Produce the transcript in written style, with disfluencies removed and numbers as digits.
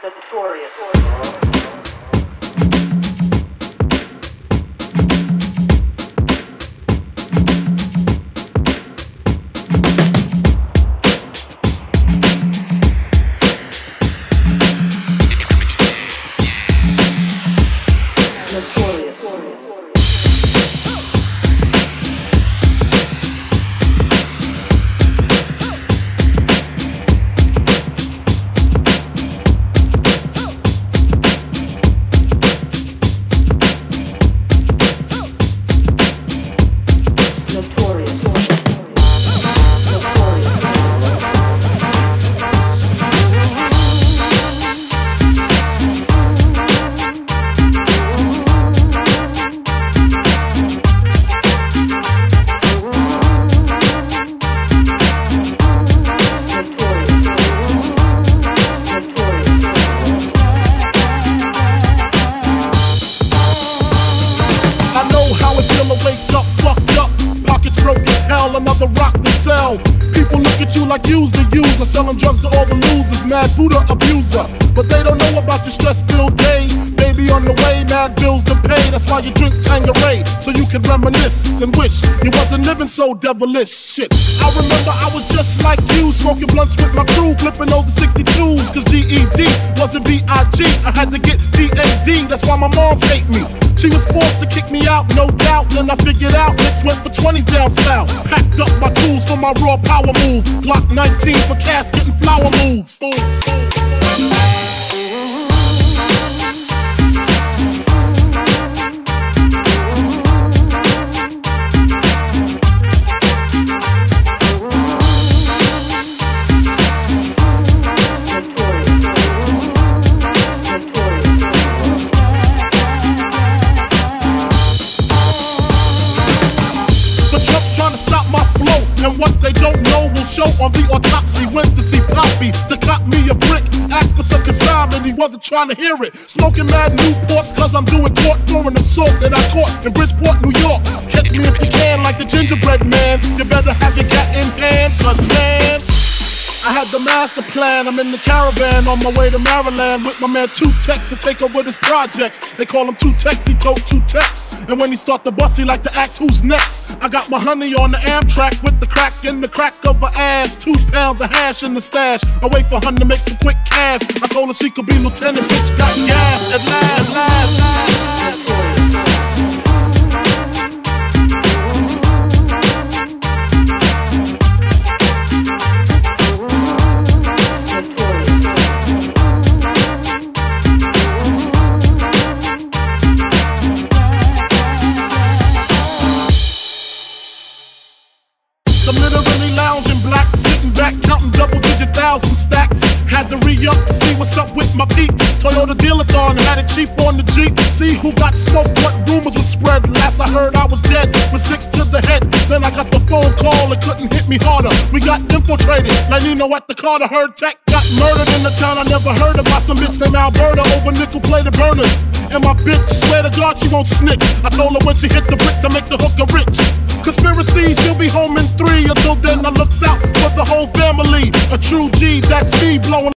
Like use the user, selling drugs to all the losers, mad Buddha abuser. But they don't know about your stress-filled day. Baby on the way, mad bills to pay. That's why you drink Tanqueray, so you can reminisce and wish you wasn't living so devilish. Shit, I remember I was just like you, smoking blunts with my crew, flipping over 62s, cause GED wasn't B.I.G. I had to get D.A.D., that's why my moms hate me. She was forced to kick me out, no doubt. Then I figured out licks went for 20s down south. Packed up my tools for my raw power move. Block 19 for casket and flower moves. And what they don't know will show on the autopsy. Went to see Poppy to cop me a brick. Asked for some consignment, he wasn't trying to hear it. Smoking mad Newports cause I'm doing court for an assault that I caught in Bridgeport, New York. Catch me if you can like the gingerbread man. You better have your gat in hand, cause man, I had the master plan. I'm in the caravan on my way to Maryland with my man 2Tex to take over this project. They call him 2Tex, he told 2Tex. And when he start the bus, he like to ask who's next. I got my honey on the Amtrak with the crack in the crack of her ass. 2 pounds of hash in the stash. I wait for her to make some quick cash. I told her she could be lieutenant, bitch got gas at last. Thousand stacks, had to re-up to see what's up with my peeps. Toyota Dealathon, had it cheap on the Jeep. See who got smoked, what rumors were spread. Last I heard I was dead, with 6 to the head. Then I got the phone call, it couldn't hit me harder. We got infiltrated, like Nino at the Carter. Heard Tech got murdered in the town I never heard about. Some bitch named Alberta over nickel-plated burners. And my bitch, swear to God she won't snitch. I told her when she hit the bricks I make the hooker rich. Conspiracy, she'll be home in 3. Until then I looks out for the whole family. A true G, that's me blowing